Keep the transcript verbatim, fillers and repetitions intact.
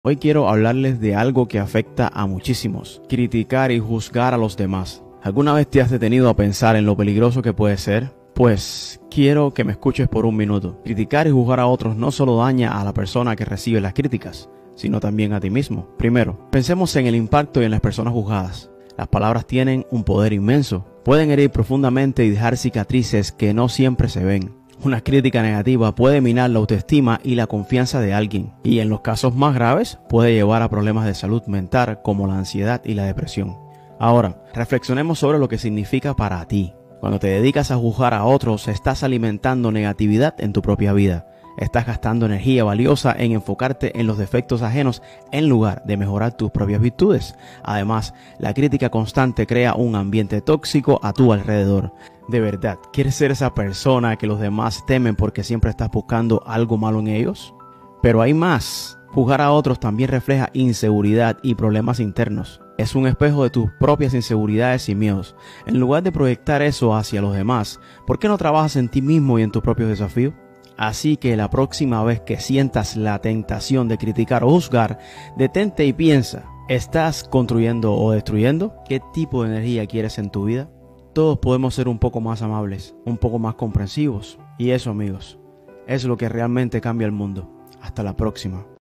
Hoy quiero hablarles de algo que afecta a muchísimos: criticar y juzgar a los demás. ¿Alguna vez te has detenido a pensar en lo peligroso que puede ser? Pues quiero que me escuches por un minuto. Criticar y juzgar a otros no solo daña a la persona que recibe las críticas, sino también a ti mismo. Primero, pensemos en el impacto y en las personas juzgadas. Las palabras tienen un poder inmenso. Pueden herir profundamente y dejar cicatrices que no siempre se ven. Una crítica negativa puede minar la autoestima y la confianza de alguien, y en los casos más graves puede llevar a problemas de salud mental como la ansiedad y la depresión. Ahora, reflexionemos sobre lo que significa para ti. Cuando te dedicas a juzgar a otros, estás alimentando negatividad en tu propia vida. Estás gastando energía valiosa en enfocarte en los defectos ajenos en lugar de mejorar tus propias virtudes. Además, la crítica constante crea un ambiente tóxico a tu alrededor. ¿De verdad quieres ser esa persona que los demás temen porque siempre estás buscando algo malo en ellos? Pero hay más. Juzgar a otros también refleja inseguridad y problemas internos. Es un espejo de tus propias inseguridades y miedos. En lugar de proyectar eso hacia los demás, ¿por qué no trabajas en ti mismo y en tus propios desafíos? Así que la próxima vez que sientas la tentación de criticar o juzgar, detente y piensa: ¿estás construyendo o destruyendo? ¿Qué tipo de energía quieres en tu vida? Todos podemos ser un poco más amables, un poco más comprensivos. Y eso, amigos, es lo que realmente cambia el mundo. Hasta la próxima.